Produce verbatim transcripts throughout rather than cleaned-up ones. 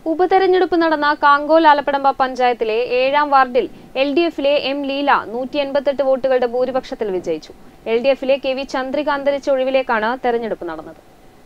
ഉപതെരഞ്ഞെടുപ്പ് നടന്ന കാങ്കോൽ ആലപ്പടമ്പ പഞ്ചായത്തിലെ ഏഴാം വാർഡിൽ എൽ ഡി എഫിലെ എം ലീല നൂറ്റി എൺപത്തെട്ട് വോട്ടുകളുടെ ഭൂരിപക്ഷത്തിൽ വിജയിച്ചു. എൽ ഡി എഫിലെ കെ വി ചന്ദ്രിക അന്തരിച്ച ഒഴിവിലേക്കാണ് തെരഞ്ഞെടുപ്പ് നടന്നത്.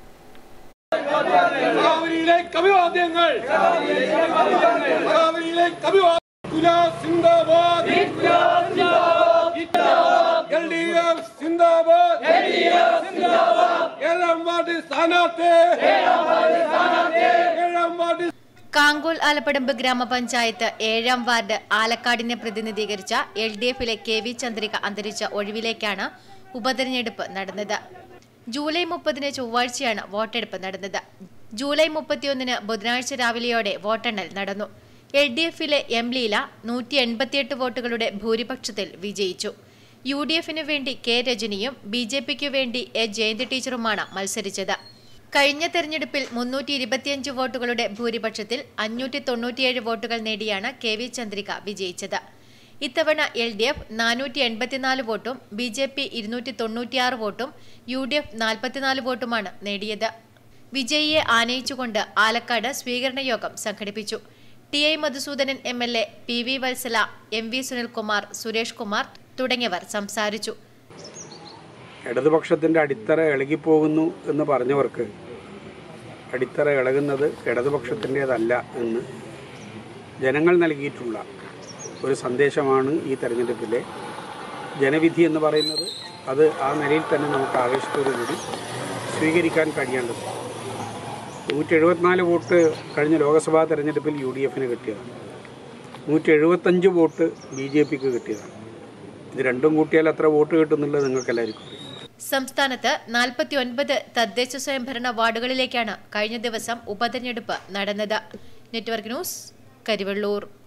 കാങ്കോൽ ആലപ്പടമ്പ് ഗ്രാമപഞ്ചായത്ത് ഏഴാം വാർഡ് ആലക്കാടിനെ പ്രതിനിധീകരിച്ച എൽ ഡി എഫിലെ കെ വി ചന്ദ്രിക അന്തരിച്ച ഒഴിവിലേക്കാണ് ഉപതെരഞ്ഞെടുപ്പ് നടന്നത്. ജൂലൈ മുപ്പതിന് ചൊവ്വാഴ്ചയാണ് വോട്ടെടുപ്പ് നടന്നത്. ജൂലൈ മുപ്പത്തിയൊന്നിന് ബുധനാഴ്ച രാവിലെയോടെ വോട്ടെണ്ണൽ നടന്നു. എൽ ഡി എഫിലെ എം ലീല നൂറ്റി എൺപത്തിയെട്ട് വോട്ടുകളുടെ ഭൂരിപക്ഷത്തിൽ വിജയിച്ചു. യു ഡി എഫിനു വേണ്ടി കെ രജനിയും ബി ജെ പിക്കു വേണ്ടി എ ജയന്തി ടീച്ചറുമാണ് മത്സരിച്ചത്. കഴിഞ്ഞ തെരഞ്ഞെടുപ്പിൽ മുന്നൂറ്റി ഇരുപത്തിയഞ്ച് വോട്ടുകളുടെ ഭൂരിപക്ഷത്തിൽ അഞ്ഞൂറ്റി തൊണ്ണൂറ്റിയേഴ് വോട്ടുകൾ നേടിയാണ് കെ വി ചന്ദ്രിക വിജയിച്ചത്. ഇത്തവണ എൽ ഡി എഫ് നാനൂറ്റി എൺപത്തിനാല് വോട്ടും ബി ജെ പി ഇരുന്നൂറ്റി തൊണ്ണൂറ്റിയാറ് വോട്ടും യു ഡി എഫ് നാൽപ്പത്തിനാല് വോട്ടുമാണ് നേടിയത്. വിജയിയെ ആനയിച്ചുകൊണ്ട് ആലക്കാട് സ്വീകരണ യോഗം സംഘടിപ്പിച്ചു. T I Madhusoodanan M L A, P V Vatsala, M V Sunilkumar, Suresh Kumar തുടങ്ങിയവർ സംസാരിച്ചു. ഇടതുപക്ഷത്തിൻ്റെ അടിത്തറ ഇളകിപ്പോകുന്നു എന്ന് പറഞ്ഞവർക്ക് അടിത്തറ ഇളകുന്നത് ഇടതുപക്ഷത്തിൻ്റേതല്ല എന്ന് ജനങ്ങൾ നൽകിയിട്ടുള്ള ഒരു സന്ദേശമാണ് ഈ തെരഞ്ഞെടുപ്പിലെ ജനവിധി എന്ന് പറയുന്നത്. അത് ആ നിലയിൽ തന്നെ നമുക്ക് ആവേശത്തോടു കൂടി സ്വീകരിക്കാൻ കഴിയേണ്ടത്. നൂറ്റി എഴുപത്തിനാല് വോട്ട് കഴിഞ്ഞ ലോക്സഭാ തെരഞ്ഞെടുപ്പിൽ യു ഡി എഫിന് കിട്ടിയതാണ്. നൂറ്റി എഴുപത്തഞ്ച് വോട്ട് ബി ജെ പിക്ക് കിട്ടിയതാണ്. ഇത് രണ്ടും കൂട്ടിയാൽ എത്ര വോട്ട് കിട്ടുന്നുള്ളത് നിങ്ങൾക്ക് എല്ലാവർക്കും അറിയാം. സംസ്ഥാനത്ത് നാൽപ്പത്തി ഒൻപത് തദ്ദേശ സ്വയംഭരണ വാർഡുകളിലേക്കാണ് കഴിഞ്ഞ ദിവസം ഉപതെരഞ്ഞെടുപ്പ് നടന്നത്. Network news, Karivellur.